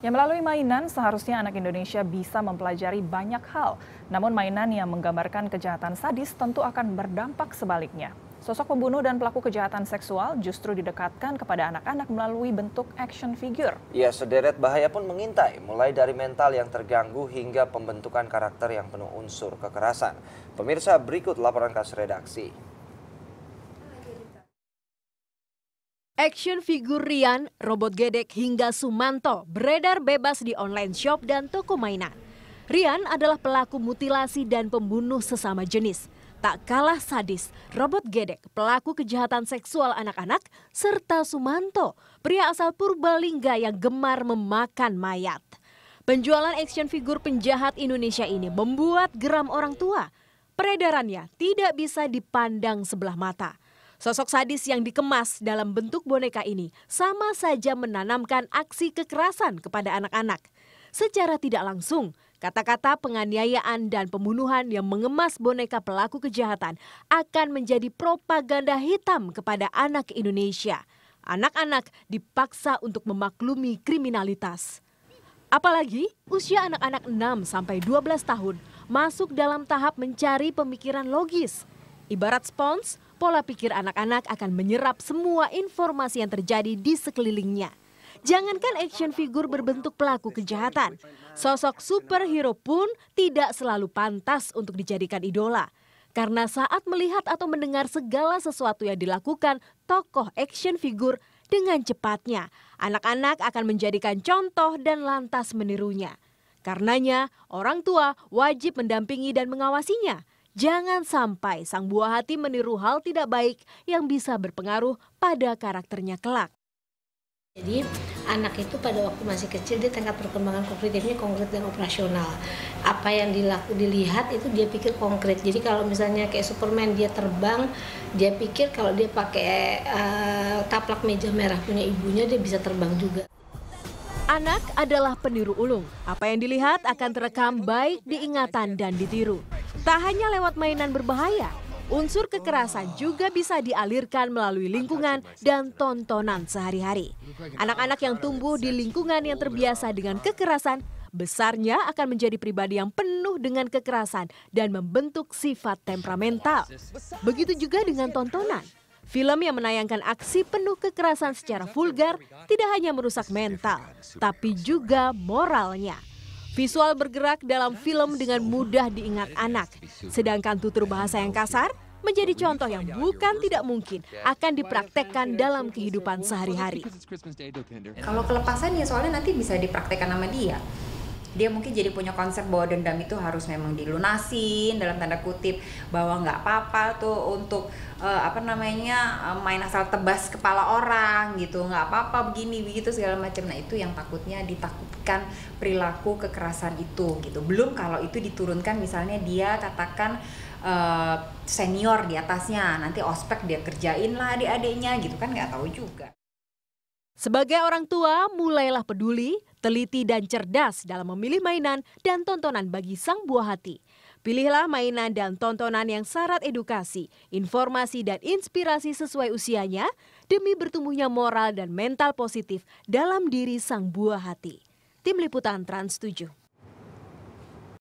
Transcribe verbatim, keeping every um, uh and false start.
Ya, melalui mainan, seharusnya anak Indonesia bisa mempelajari banyak hal. Namun mainan yang menggambarkan kejahatan sadis tentu akan berdampak sebaliknya. Sosok pembunuh dan pelaku kejahatan seksual justru didekatkan kepada anak-anak melalui bentuk action figure. Ya, sederet bahaya pun mengintai, mulai dari mental yang terganggu hingga pembentukan karakter yang penuh unsur kekerasan. Pemirsa, berikut laporan khas redaksi. Action figur Rian, robot gedek hingga Sumanto beredar bebas di online shop dan toko mainan. Rian adalah pelaku mutilasi dan pembunuh sesama jenis. Tak kalah sadis, robot gedek, pelaku kejahatan seksual anak-anak, serta Sumanto, pria asal Purbalingga yang gemar memakan mayat. Penjualan action figur penjahat Indonesia ini membuat geram orang tua. Peredarannya tidak bisa dipandang sebelah mata. Sosok sadis yang dikemas dalam bentuk boneka ini sama saja menanamkan aksi kekerasan kepada anak-anak. Secara tidak langsung, kata-kata penganiayaan dan pembunuhan yang mengemas boneka pelaku kejahatan akan menjadi propaganda hitam kepada anak Indonesia. Anak-anak dipaksa untuk memaklumi kriminalitas. Apalagi usia anak-anak enam sampai dua belas tahun masuk dalam tahap mencari pemikiran logis. Ibarat spons, pola pikir anak-anak akan menyerap semua informasi yang terjadi di sekelilingnya. Jangankan action figure berbentuk pelaku kejahatan, sosok superhero pun tidak selalu pantas untuk dijadikan idola. Karena saat melihat atau mendengar segala sesuatu yang dilakukan tokoh action figure dengan cepatnya, anak-anak akan menjadikan contoh dan lantas menirunya. Karenanya, orang tua wajib mendampingi dan mengawasinya. Jangan sampai sang buah hati meniru hal tidak baik yang bisa berpengaruh pada karakternya kelak. Jadi anak itu pada waktu masih kecil dia tingkat perkembangan kognitifnya konkret dan operasional. Apa yang dilaku, dilihat itu dia pikir konkret. Jadi kalau misalnya kayak Superman dia terbang, dia pikir kalau dia pakai uh, taplak meja merah punya ibunya dia bisa terbang juga. Anak adalah peniru ulung. Apa yang dilihat akan terekam baik diingatan dan ditiru. Tak hanya lewat mainan berbahaya, unsur kekerasan juga bisa dialirkan melalui lingkungan dan tontonan sehari-hari. Anak-anak yang tumbuh di lingkungan yang terbiasa dengan kekerasan, besarnya akan menjadi pribadi yang penuh dengan kekerasan dan membentuk sifat temperamental. Begitu juga dengan tontonan. Film yang menayangkan aksi penuh kekerasan secara vulgar tidak hanya merusak mental, tapi juga moralnya. Visual bergerak dalam film dengan mudah diingat anak, sedangkan tutur bahasa yang kasar menjadi contoh yang bukan tidak mungkin akan dipraktekkan dalam kehidupan sehari-hari. Kalau kelepasan ya soalnya nanti bisa dipraktekkan sama dia. Dia mungkin jadi punya konsep bahwa dendam itu harus memang dilunasin dalam tanda kutip, bahwa nggak apa-apa tuh untuk uh, apa namanya uh, main asal tebas kepala orang gitu, nggak apa-apa begini begitu segala macam. Nah itu yang takutnya ditakutkan perilaku kekerasan itu gitu. Belum kalau itu diturunkan misalnya dia katakan uh, senior di atasnya, nanti ospek dia kerjain lah adik-adiknya gitu kan, nggak tahu juga. Sebagai orang tua, mulailah peduli, teliti dan cerdas dalam memilih mainan dan tontonan bagi sang buah hati. Pilihlah mainan dan tontonan yang syarat edukasi, informasi dan inspirasi sesuai usianya demi bertumbuhnya moral dan mental positif dalam diri sang buah hati. Tim Liputan Trans tujuh.